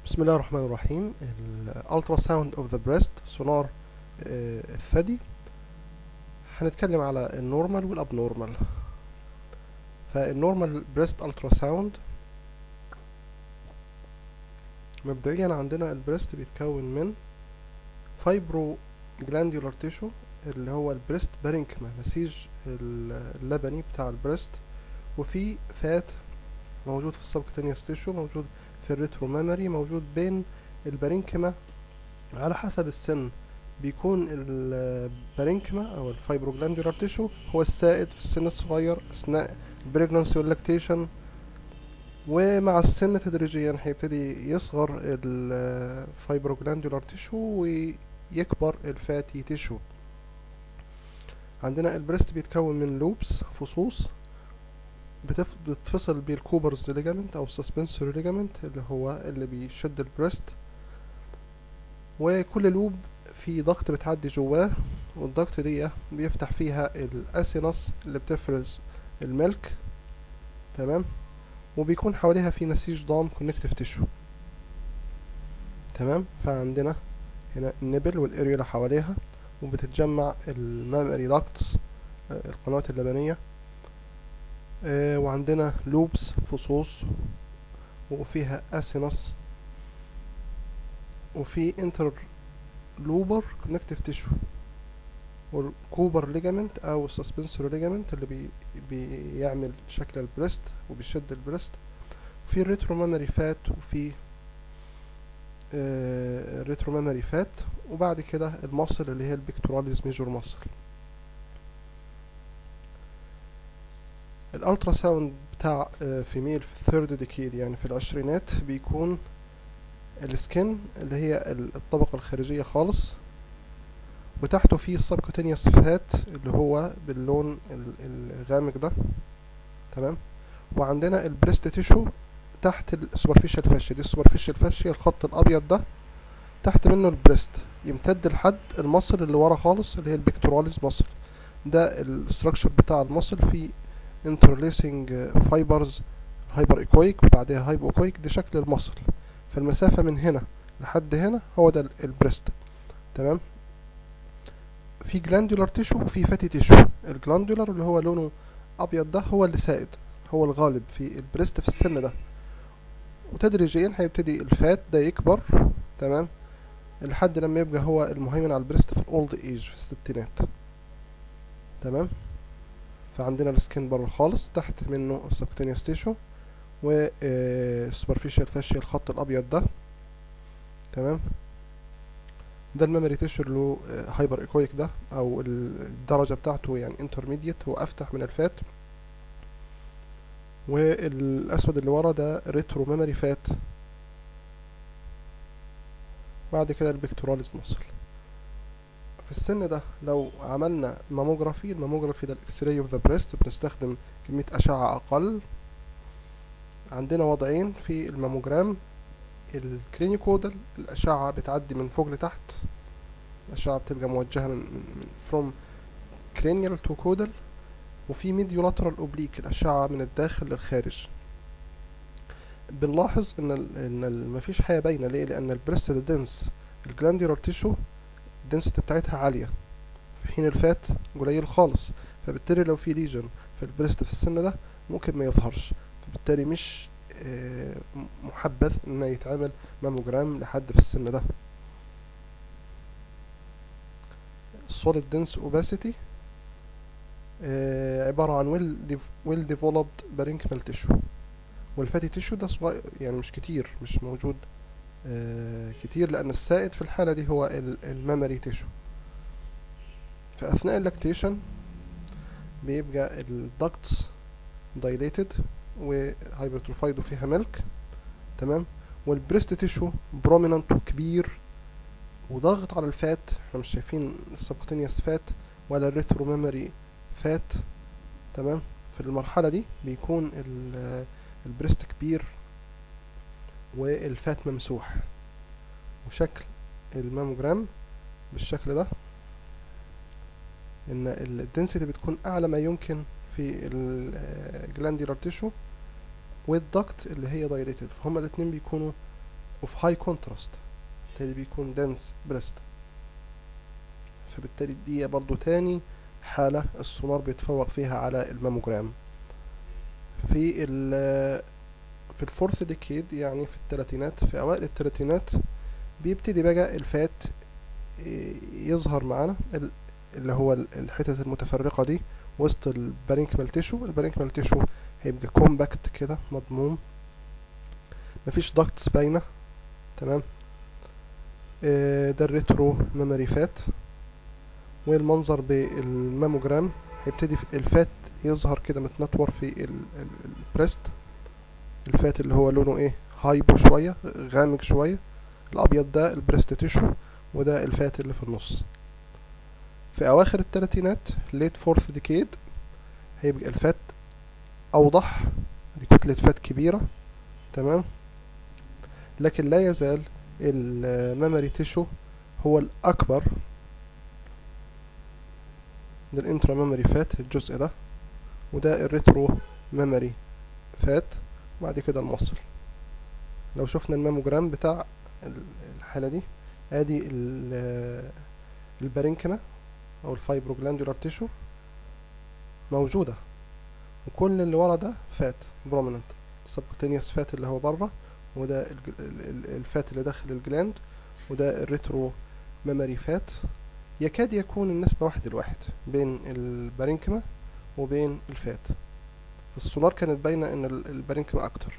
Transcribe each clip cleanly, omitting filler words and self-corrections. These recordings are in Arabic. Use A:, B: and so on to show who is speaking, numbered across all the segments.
A: بسم الله الرحمن الرحيم. الالتراساوند اوف ذا بريست، سونار الثدي. هنتكلم على النورمال والابنورمال. فالنورمال بريست التراساوند، مبدئيا عندنا البريست بيتكون من فايبرو جلاندولار تيشو اللي هو البريست بارينكما، نسيج اللبني بتاع البريست، وفي فات موجود في السبكتينيوس تيشو، موجود في الريترو مامري، موجود بين البارينكما. على حسب السن بيكون البارينكما او الفايبروجلاندولار تيشو هو السائد في السن الصغير اثناء البريجنانسي واللاكتيشن، ومع السن تدريجيا هيبتدي يصغر الفايبروجلاندولار تيشو ويكبر الفاتي تيشو. عندنا البريست بيتكون من لوبس، فصوص بتفصل بالكوبرز ليجامنت او السسبنسوري ليجامنت اللي هو اللي بيشد البريست، وكل لوب في ضغط بتعدي جواه، والضغط دي بيفتح فيها الاسينس اللي بتفرز الملك، تمام، وبيكون حواليها في نسيج ضام كونكتيف تيشو، تمام. فعندنا هنا النبل والاريولا حواليها، وبتتجمع المامري داكتس، القنوات اللبنية، وعندنا لوبس، فصوص، وفيها اسينس، وفي انتر لوبر كونكتيف تيشو، والكوبر ليجامنت او السسبنسور ليجامنت اللي بيعمل شكل البريست وبيشد البريست، وفي الريترو مامري فات، وفي الريترو مامري فات، وبعد كده المصل اللي هي البيكتوراليز ميجور مصل. الالترا ساوند بتاع فيميل في الثيرد ديكيد، يعني في العشرينات، بيكون السكن اللي هي الطبقة الخارجية خالص، وتحته فيه السبكوتينيوس فات اللي هو باللون الغامق ده، تمام. وعندنا البريست تيشو تحت السوبرفيشال فاشيا، دي السوبرفيشال فاشيا، الخط الابيض ده تحت منه البريست يمتد لحد المصل اللي ورا خالص اللي هي البيكتوراليز مصل. ده الستراكشر بتاع المصل، فيه انترليسنج فايبرز هايبر ايكويك وبعدها هايبو ايكويك، ده شكل المصل. فالمسافة من هنا لحد هنا هو ده البريست، تمام. في جلاندولار تيشو وفي فاتي تيشو. الجلاندولار اللي هو لونه ابيض ده هو اللي سائد، هو الغالب في البريست في السن ده، وتدريجيا هيبتدي الفات ده يكبر، تمام، لحد لما يبقى هو المهيمن على البريست في الاولد ايج، في الستينات، تمام. فعندنا السكين بره خالص، تحت منه السبكتينيوس تيشو والسوبرفيشال فاشيا، الخط الابيض ده، تمام. ده الميموري تيشو اللي له هايبر ايكويك ده، او الدرجة بتاعته يعني انترميديت، هو افتح من الفات. والاسود اللي ورا ده ريترو ميموري فات. بعد كده البيكتوراليز مصل. في السن ده لو عملنا ماموجرافي، الماموجرافي ده الاكس راي اوف ذا بريست، بنستخدم كمية اشعة اقل. عندنا وضعين في الماموجرام: الكلينيكودال، الاشعة بتعدي من فوق لتحت، الاشعة بتبقى موجهة من from cranial to caudal، وفي ميديولاترال اوبليك، الاشعة من الداخل للخارج. بنلاحظ ان مفيش حاجة باينة. ليه؟ لان البريست ده دنس، الجلاندولار تيشو الدنسيتي بتاعتها عالية، في حين الفات قليل خالص. فبالتالي لو في ليجن في البريست في السن ده ممكن ما يظهرش، فبالتالي مش محبذ انه يتعمل ماموجرام لحد في السن ده. solid dense opacity عبارة عن well developed parenchymal tissue، والفاتي تيشو ده صغير، يعني مش كتير، مش موجود كتير، لأن السائد في الحالة دي هو المامري تيشو. في أثناء اللاكتيشن بيبقى الدكتس dilated وهايبرتروفايد وفيها ملك، تمام. والبريست تيشو بروميننت وكبير وضاغط على الفات، احنا مش شايفين السبكوتينيوس فات ولا الريترو ميموري فات، تمام. في المرحلة دي بيكون البريست كبير والفات ممسوح، وشكل الماموجرام بالشكل ده، ان الدنسيتي بتكون اعلى ما يمكن في الجلاندولار تيشو والدكت اللي هي دايليتد، فهما الاتنين بيكونوا اوف هاي كونتراست، بالتالي بيكون دنس بريست. فبالتالي دي برضو تاني حالة السونار بيتفوق فيها على الماموجرام. في في الفورث ديكيد، يعني في الثلاثينات، في اوائل الثلاثينات بيبتدي بقى الفات يظهر معانا، اللي هو الحتت المتفرقة دي وسط البارينكمال تيشو. البارينكمال تيشو هيبقى كومباكت كده مضموم، مفيش داكتس باينة. تمام. ده الريترو ميموري فات. والمنظر بالماموجرام هيبتدي الفات يظهر كده متنطور في البريست. الفات اللي هو لونه ايه، هايبو شوية، غامق شوية. الابيض ده البريست تيشو، وده الفات اللي في النص. في اواخر الثلاثينات ليت فورث ديكيد هيبقى الفات اوضح، دي كتلة فات كبيرة. تمام. لكن لا يزال الميموري تيشو هو الاكبر من الانترا ميموري فات، الجزء ده، وده الريترو ميموري فات. وبعد كده المصل. لو شفنا الماموجرام بتاع الحالة دي، ادي البارينكما او الفايبروجلاندولار تيشو موجودة، وكل اللي ورا ده فات بروميننت، سبكوتينيوس فات اللي هو بره، وده الفات اللي داخل الجلاند، وده الريترو ميموري فات. يكاد يكون النسبة 1:1 بين البارينكما وبين الفات. في السونار كانت باينة ان البارينكما اكتر.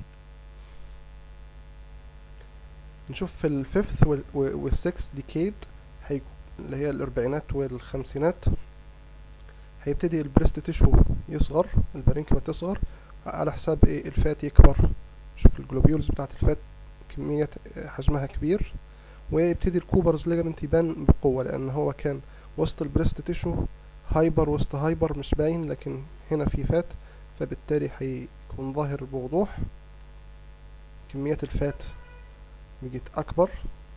A: نشوف في الفيفث والسكس ديكيد، اللي هي الاربعينات والخمسينات، هيبتدي البريست تيشو يصغر، البارينكما تصغر على حساب ايه، الفات يكبر. شوف الجلوبيولز بتاعت الفات كمية حجمها كبير، ويبتدي الكوبرز ليجامنت يبان بقوة، لان هو كان وسط البريست تيشو هايبر وسط هايبر مش باين، لكن هنا في فات، فبالتالي هيكون ظاهر بوضوح. كمية الفات بقت اكبر.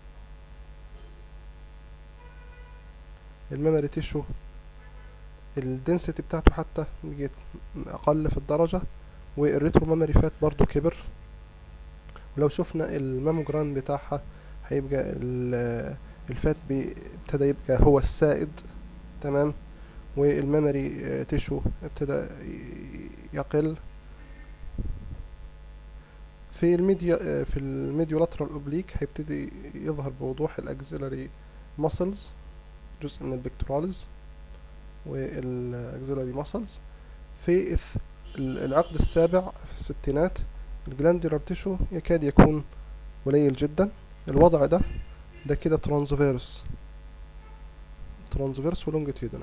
A: الميموري تيشو الدنسيتي بتاعته حتى بقت اقل في الدرجة، والريترو ميموري فات برضو كبر. ولو شفنا الماموجرام بتاعها هيبقى الفات ابتدى يبقى هو السائد. تمام. والميموري تيشو ابتدى يقل. في الميديا في الميديولاترال اوبليك هيبتدي يظهر بوضوح الاكزيلاري ماسلز، جزء من البكتوراليز والاكزيلاري ماسلز. في العقد السابع في الستينات الجلاندولار تيشو يكاد يكون قليل جدا. الوضع ده كده ترانسفيرس ولونجيتيودنال.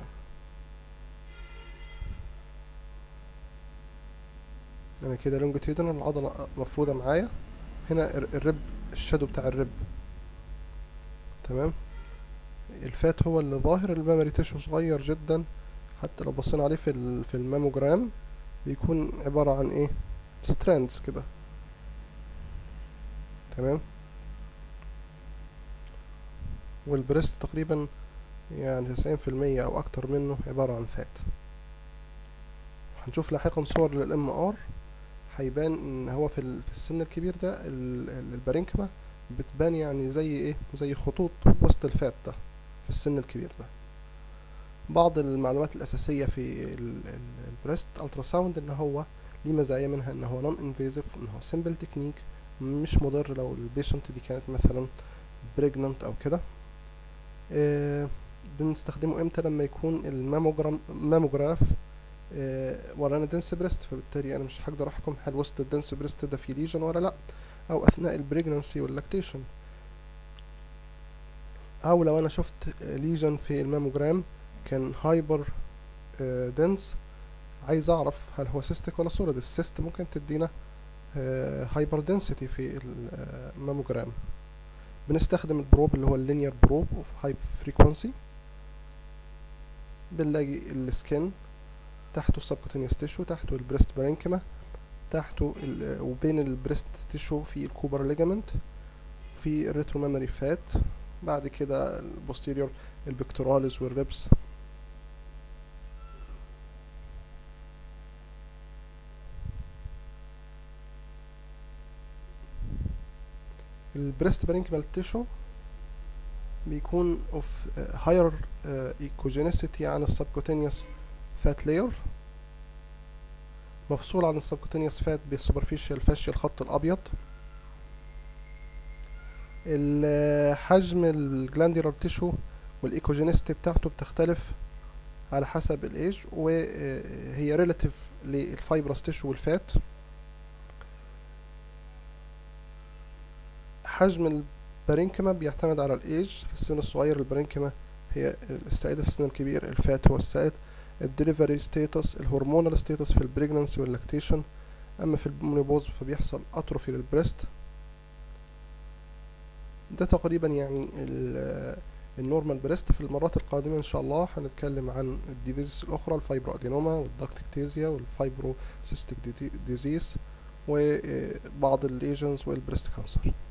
A: يعني كده لونجيتيودنال، العضلة مفرودة معايا. هنا الرب، الشادو بتاع الرب. تمام. الفات هو اللي ظاهر، الميموري تيشو صغير جدا. حتى لو بصينا عليه في الماموجرام بيكون عبارة عن ايه، ستراندز كده. تمام. والبريست تقريبا يعني 90% او اكتر منه عبارة عن فات. هنشوف لاحقا صور للام ار، هيبان ان هو في السن الكبير ده البارينكما بتبان يعني زي ايه، زي خطوط وسط الفات ده في السن الكبير ده. بعض المعلومات الاساسية في البريست التراساوند، ان هو ليه مزايا، منها ان هو نون انفيزيف، ان هو سيمبل تكنيك، مش مضر لو البيشنت دي كانت مثلا بريجننت او كده. بنستخدمه امتى؟ لما يكون ماموجراف ورانا دنس بريست، فبالتالي انا مش هقدر احكم هل وسط الدنس بريست ده في ليجن ولا لا، او اثناء البريجنانسي واللاكتيشن. او لو انا شفت ليجن في الماموجرام كان هايبر دنس، عايز اعرف هل هو سيستيك ولا سوليد. السيست ممكن تدينا هايبر دنسيتي في الماموجرام. بنستخدم البروب اللي هو اللينير بروب اوف هاي فريكوانسي. بنلاقي السكن تحته السبكوتينيوس تيشو، تحته البريست بارينكما، تحته وبين البريست تيشو في الكوبر ليجامنت، في الريترو ميموري فات. بعد كده البوستيريور البكتوراليز والريبس. البريست بارينكيمال تيشو بيكون اوف هاير ايكوجينيسيتي عن السبكوتينيوس فات لاير، مفصول عن السبكوتينيوس فات بالسوبرفيشال فاشيا الخط الابيض. حجم الجلانديولار تيشو والايكوجينيستي بتاعته بتختلف على حسب الايج، وهي ريلاتيف للفايبرس تيشو والفات. حجم البارينكيما بيعتمد على الايج. في السن الصغير البارينكيما هي السائدة، في السن الكبير الفات هو السائد. الدليفري ستيتس، الهرمونال ستيتس في البريجنانسي واللاكتيشن. اما في المينوبوز فبيحصل اتروفي للبريست. ده تقريبا يعني النورمال بريست. في المرات القادمة ان شاء الله هنتكلم عن الديزيز الاخرى، الفايبرو ادينوما والدكتكتيزيا والفايبرو سيستيك ديزيز وبعض الليجنز والبريست كانسر.